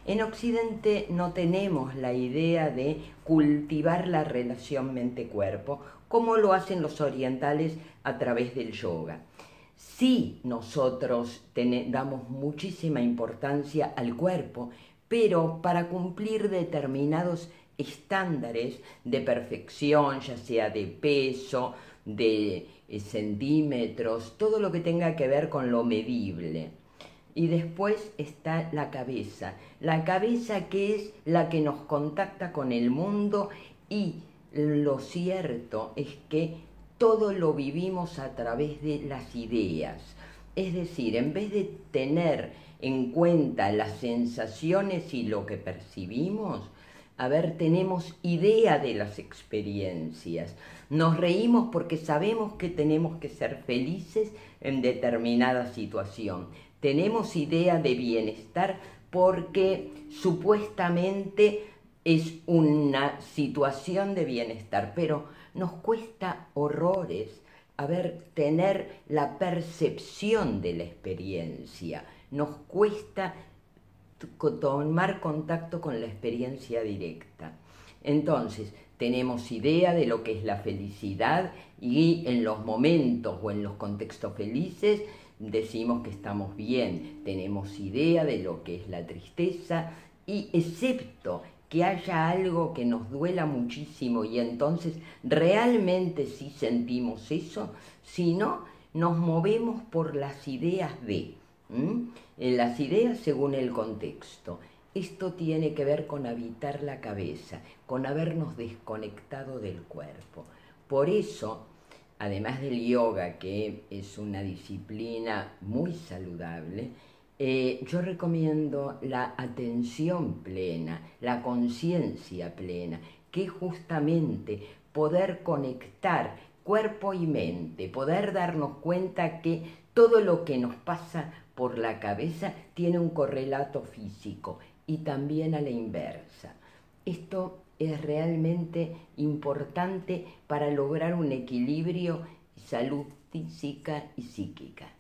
En Occidente no tenemos la idea de cultivar la relación mente-cuerpo como lo hacen los orientales a través del yoga. Sí, nosotros damos muchísima importancia al cuerpo, pero para cumplir determinados estándares de perfección, ya sea de peso, de centímetros, todo lo que tenga que ver con lo medible. Y después está la cabeza que es la que nos contacta con el mundo, y lo cierto es que todo lo vivimos a través de las ideas. Es decir, en vez de tener en cuenta las sensaciones y lo que percibimos, tenemos idea de las experiencias. Nos reímos porque sabemos que tenemos que ser felices en determinada situación. Tenemos idea de bienestar porque supuestamente es una situación de bienestar, pero nos cuesta horrores tener la percepción de la experiencia. Nos cuesta tomar contacto con la experiencia directa. Entonces, tenemos idea de lo que es la felicidad, y en los momentos o en los contextos felices decimos que estamos bien. Tenemos idea de lo que es la tristeza, y excepto que haya algo que nos duela muchísimo y entonces realmente sí sentimos eso, si no, nos movemos por las ideas las ideas según el contexto. Esto tiene que ver con habitar la cabeza, con habernos desconectado del cuerpo. Por eso, además del yoga, que es una disciplina muy saludable, yo recomiendo la atención plena, la conciencia plena, que es justamente poder conectar cuerpo y mente, poder darnos cuenta que todo lo que nos pasa por la cabeza tiene un correlato físico, y también a la inversa. Esto es realmente importante para lograr un equilibrio, salud física y psíquica.